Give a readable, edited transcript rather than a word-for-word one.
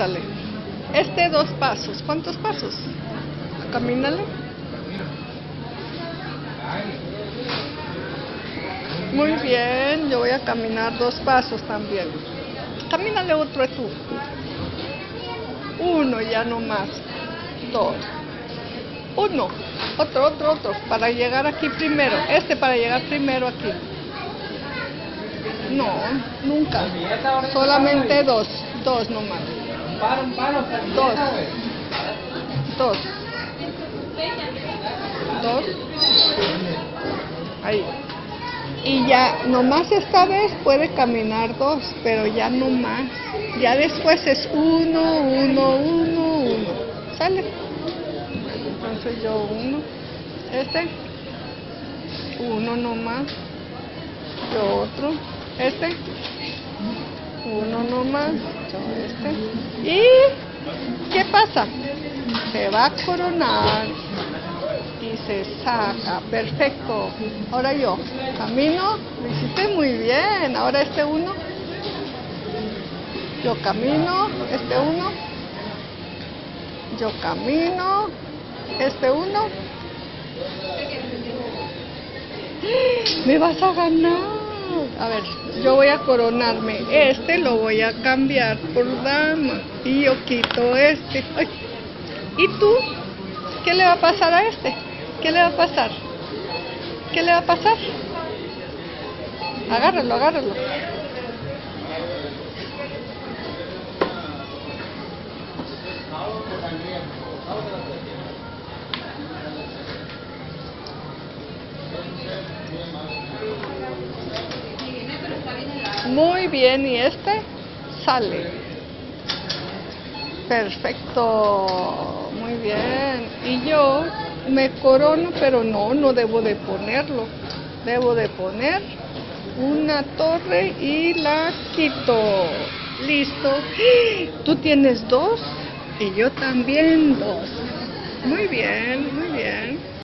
sale. Este 2 pasos. ¿Cuántos pasos? Camínale. Muy bien, yo voy a caminar 2 pasos también. Camínale otro tú. 1, ya no más. 2. 1. Otro. Para llegar aquí primero. Para llegar primero aquí. No, nunca. Solamente 2. 2 nomás. 2. 2. 2. Ahí. Y ya, nomás esta vez puede caminar 2, pero ya no más. Ya después es 1. ¿Sale? Entonces yo 1. 1 nomás. Yo otro. 1 nomás. Yo ¿Y qué pasa? Se va a coronar. Y se saca, perfecto. Ahora yo camino, lo hiciste muy bien. Ahora 1, yo camino, 1, yo camino, 1. Me vas a ganar. A ver, yo voy a coronarme. Lo voy a cambiar por dama y yo quito Ay. ¿Y tú? ¿Qué le va a pasar a ¿Qué le va a pasar? ¿Qué le va a pasar? Agárralo. Muy bien, y sale. Perfecto, muy bien. Y yo me corono, pero no debo de ponerlo. Debo de poner una torre y la quito. Listo. Tú tienes 2 y yo también 2. Muy bien, muy bien.